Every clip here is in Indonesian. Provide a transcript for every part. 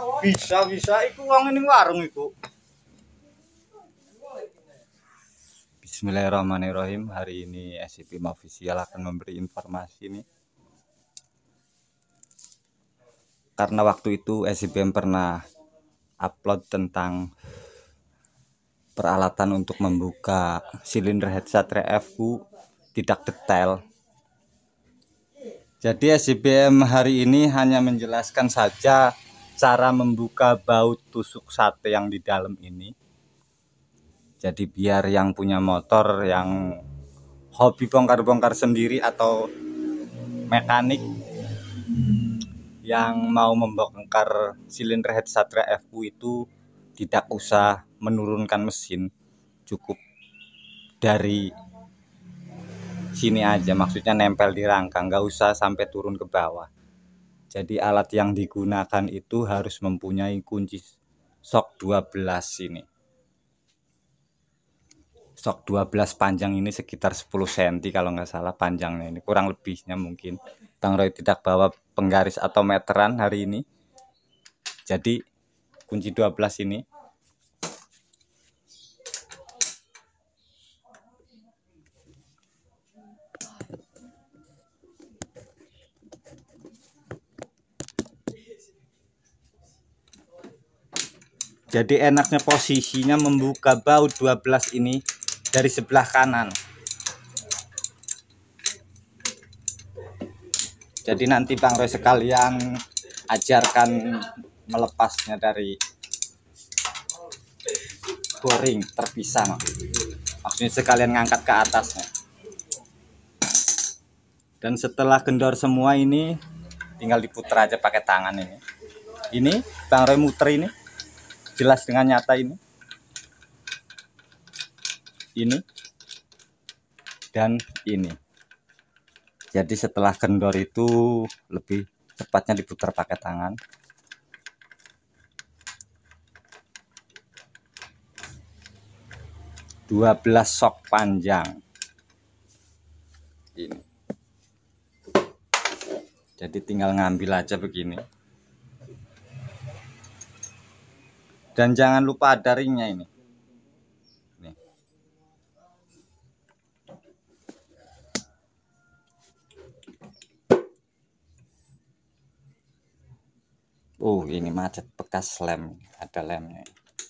Bisa iku wong ning warung iku. Bismillahirrahmanirrahim. Hari ini SCP Official akan memberi informasi nih. Karena waktu itu SCPM pernah upload tentang peralatan untuk membuka silinder headset RF-ku tidak detail. Jadi SCPM hari ini hanya menjelaskan saja cara membuka baut tusuk sate yang di dalam ini. Jadi biar yang punya motor, yang hobi bongkar-bongkar sendiri atau mekanik yang mau membongkar silinder headset RF-ku itu tidak usah menurunkan mesin, cukup dari sini aja, maksudnya nempel di rangka, nggak usah sampai turun ke bawah. Jadi alat yang digunakan itu harus mempunyai kunci sok 12 ini. Sok 12 panjang ini sekitar 10 cm kalau nggak salah panjangnya, ini kurang lebihnya mungkin. Bang Roy tidak bawa penggaris atau meteran hari ini. Jadi kunci 12 ini jadi enaknya posisinya membuka baut 12 ini dari sebelah kanan. Jadi nanti Bang Roy sekalian ajarkan melepasnya dari boring terpisah, maksudnya sekalian ngangkat ke atasnya. Dan setelah kendor semua ini tinggal diputar aja pakai tangan ini. Ini Bang Roy muter ini jelas dengan nyata ini. Ini dan ini. Jadi setelah kendor itu lebih cepatnya diputar pakai tangan. Dua 12 sok panjang ini. Jadi tinggal ngambil aja begini. Dan jangan lupa ada ringnya ini. Nih. Oh, ini macet bekas lem, ada lemnya.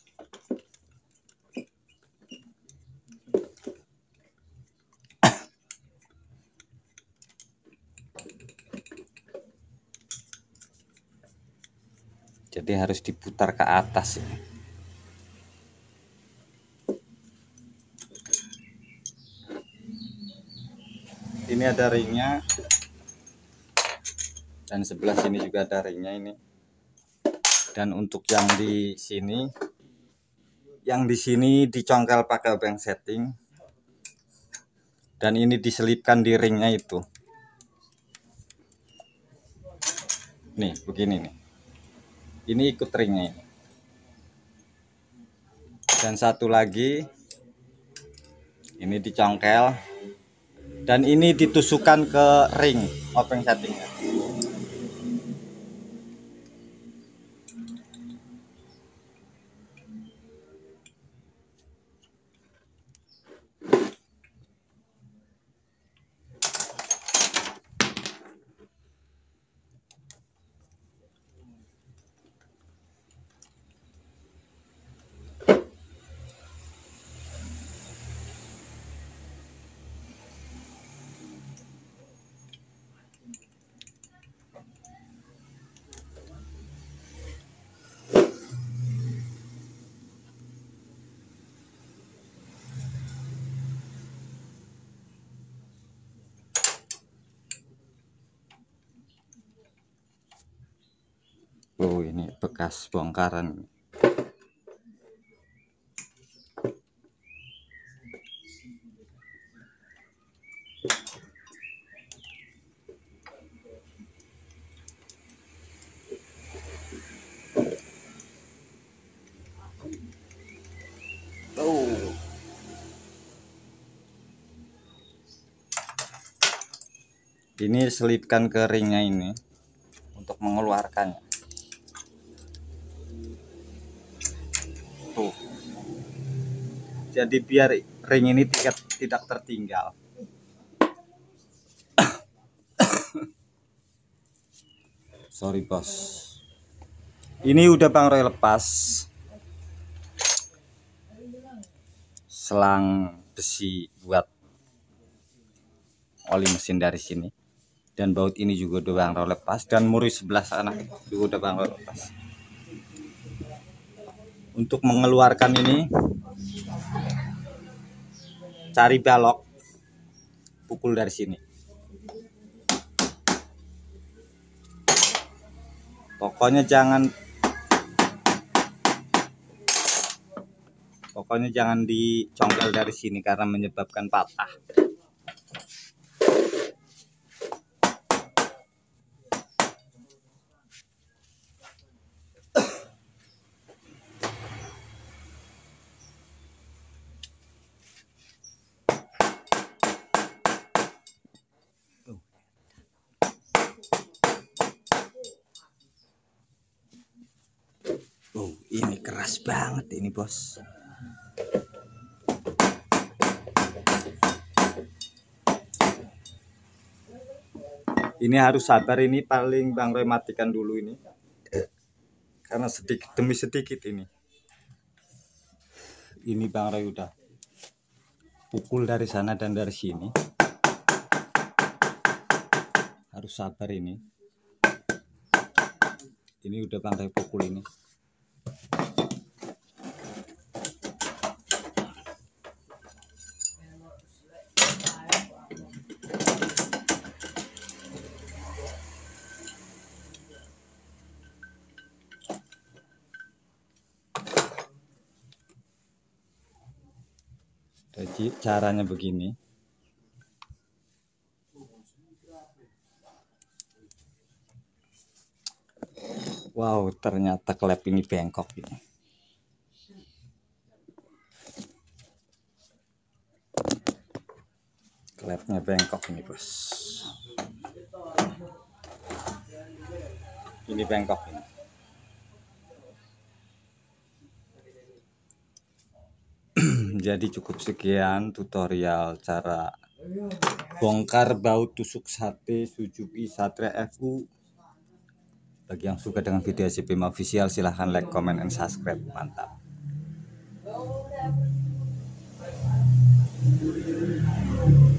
Jadi harus diputar ke atas ini. Ini ada ringnya. Dan sebelah sini juga ada ringnya ini. Dan untuk yang di sini dicongkel pakai obeng setting. Dan ini diselipkan di ringnya itu. Nih, begini nih. Ini ikut ringnya ini. Dan satu lagi ini dicongkel dan ini ditusukkan ke ring obeng settingnya. Oh, ini bekas bongkaran. Oh. Ini selipkan ke ringnya ini untuk mengeluarkannya. Jadi biar ring ini tidak tertinggal. Sorry bos. Ini udah Bang Roy lepas selang besi buat oli mesin dari sini, dan baut ini juga udah Bang Roy lepas, dan muri sebelah sana juga udah Bang Roy lepas. Untuk mengeluarkan ini, cari balok, pukul dari sini. Pokoknya jangan dicongkel dari sini karena menyebabkan patah. Ini keras banget ini bos. Ini harus sabar, ini paling Bang Roy matikan dulu ini. Karena sedikit demi sedikit ini. Ini Bang Roy udah pukul dari sana dan dari sini. Harus sabar ini. Ini udah Bang Roy pukul ini. Jadi caranya begini. Wow, ternyata klep ini bengkok ini. Klepnya bengkok ini bos. Ini bengkok ini. Jadi cukup sekian tutorial cara bongkar baut tusuk sate Suzuki Satria FU. Bagi yang suka dengan video SCP Official, silahkan like, comment, and subscribe. Mantap.